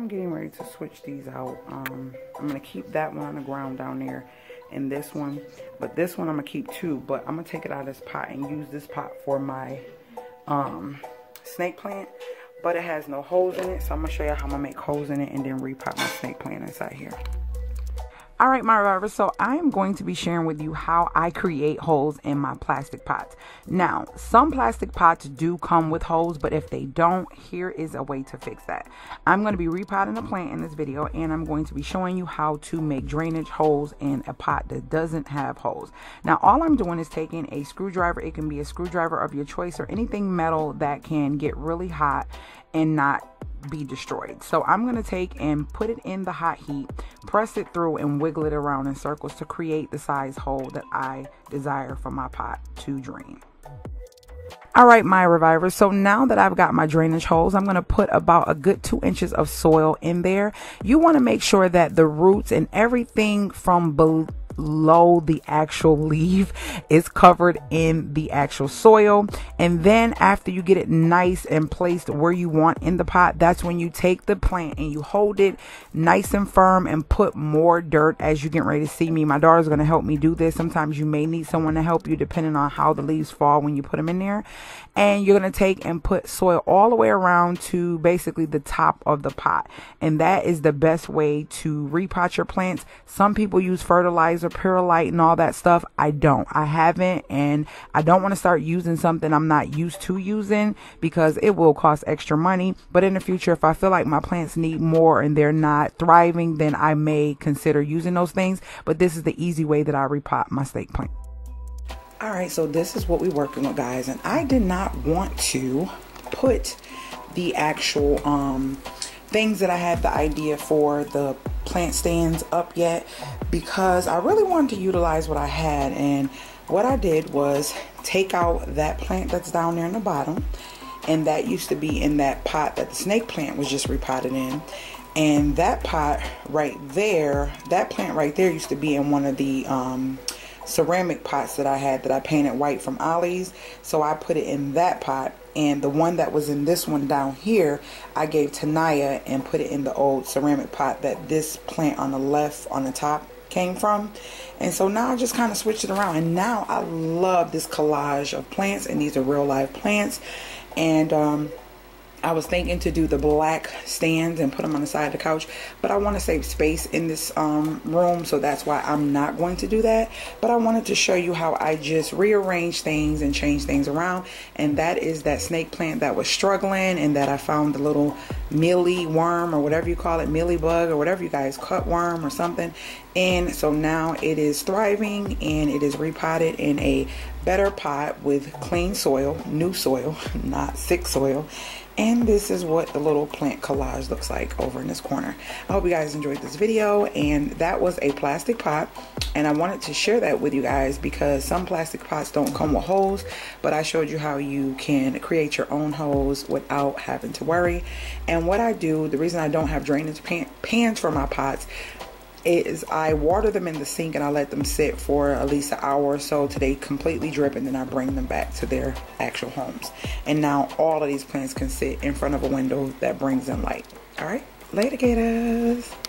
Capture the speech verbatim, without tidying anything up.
I'm getting ready to switch these out. Um, I'm going to keep that one on the ground down there and this one. But this one I'm going to keep too. But I'm going to take it out of this pot and use this pot for my um, snake plant. But it has no holes in it. So I'm going to show you how I'm going to make holes in it and then repot my snake plant inside here. All right, my revivers, so I am going to be sharing with you how I create holes in my plastic pots. Now, some plastic pots do come with holes, but if they don't, here is a way to fix that. I'm going to be repotting a plant in this video, and I'm going to be showing you how to make drainage holes in a pot that doesn't have holes. Now, all I'm doing is taking a screwdriver. It can be a screwdriver of your choice or anything metal that can get really hot and not be destroyed. So I'm going to take and put it in the hot heat, press it through and wiggle it around in circles to create the size hole that I desire for my pot to drain. All right, my revivers, so now that I've got my drainage holes, I'm going to put about a good two inches of soil in there. You want to make sure that the roots and everything from below below the actual leaf is covered in the actual soil. And then after you get it nice and placed where you want in the pot, that's when you take the plant and you hold it nice and firm and put more dirt. As you get ready to see me, my daughter's going to help me do this. Sometimes you may need someone to help you depending on how the leaves fall when you put them in there. And you're going to take and put soil all the way around to basically the top of the pot. And that is the best way to repot your plants. Some people use fertilizer, perlite and all that stuff. I don't. I haven't, and I don't want to start using something I'm not used to using because it will cost extra money. But in the future, if I feel like my plants need more and they're not thriving, then I may consider using those things. But this is the easy way that I repot my snake plant. All right, so this is what we're working with, guys, and I did not want to put the actual um things that I had the idea for the plant stands up yet because I really wanted to utilize what I had. And what I did was take out that plant that's down there in the bottom, and that used to be in that pot that the snake plant was just repotted in. And that pot right there, that plant right there used to be in one of the um ceramic pots that I had that I painted white from Ollie's. So I put it in that pot, and the one that was in this one down here I gave to Naya and put it in the old ceramic pot that this plant on the left on the top came from. And so now I just kind of switched it around, and now I love this collage of plants, and these are real live plants. And um I was thinking to do the black stands and put them on the side of the couch, but I want to save space in this um, room, so that's why I'm not going to do that. But I wanted to show you how I just rearrange things and change things around, and that is that snake plant that was struggling, and that I found the little mealy worm or whatever you call it, mealy bug or whatever you guys, cut worm or something. And so now it is thriving, and it is repotted in a better pot with clean soil, new soil, not sick soil. And this is what the little plant collage looks like over in this corner. I hope you guys enjoyed this video. And that was a plastic pot, and I wanted to share that with you guys because some plastic pots don't come with holes, but I showed you how you can create your own holes without having to worry. And what I do, the reason I don't have drainage pan pans for my pots is I water them in the sink and I let them sit for at least an hour or so till they completely drip, and then I bring them back to their actual homes. And now all of these plants can sit in front of a window that brings them light. All right, later, gators.